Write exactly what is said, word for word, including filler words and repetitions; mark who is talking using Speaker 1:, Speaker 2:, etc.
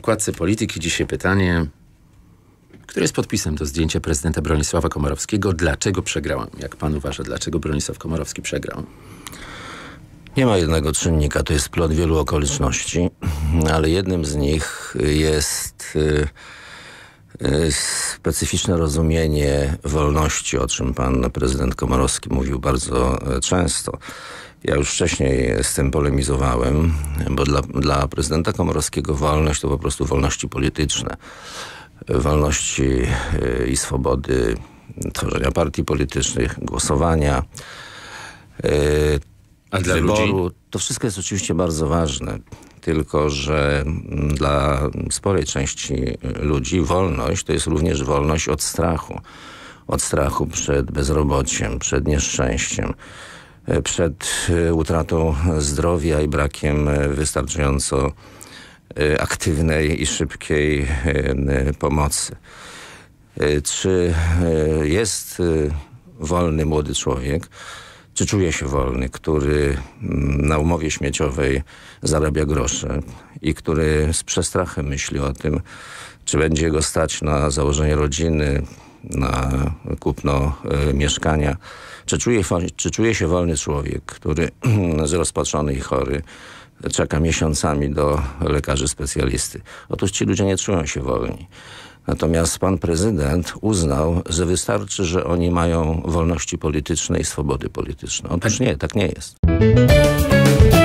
Speaker 1: okładce Polityki dzisiaj pytanie, które jest podpisem do zdjęcia prezydenta Bronisława Komorowskiego. Dlaczego przegrałem? Jak pan uważa, dlaczego Bronisław Komorowski przegrał?
Speaker 2: Nie ma jednego czynnika, to jest plot wielu okoliczności, ale jednym z nich jest y, y, specyficzne rozumienie wolności, o czym pan prezydent Komorowski mówił bardzo często. Ja już wcześniej z tym polemizowałem, bo dla, dla prezydenta Komorowskiego wolność to po prostu wolności polityczne. Wolności y, i swobody tworzenia partii politycznych, głosowania, y,
Speaker 1: A dla
Speaker 2: wyboru.
Speaker 1: ludzi?
Speaker 2: To wszystko jest oczywiście bardzo ważne, tylko że dla sporej części ludzi wolność to jest również wolność od strachu. Od strachu przed bezrobociem, przed nieszczęściem, przed utratą zdrowia i brakiem wystarczająco aktywnej i szybkiej pomocy. Czy jest wolny młody człowiek, czy czuje się wolny, który na umowie śmieciowej zarabia grosze i który z przestrachem myśli o tym, czy będzie go stać na założenie rodziny, na kupno y, mieszkania. Czy czuje, czy czuje się wolny człowiek, który zrozpaczony i chory czeka miesiącami do lekarzy specjalisty? Otóż ci ludzie nie czują się wolni. Natomiast pan prezydent uznał, że wystarczy, że oni mają wolności polityczne i swobody polityczne. Otóż nie, tak nie jest.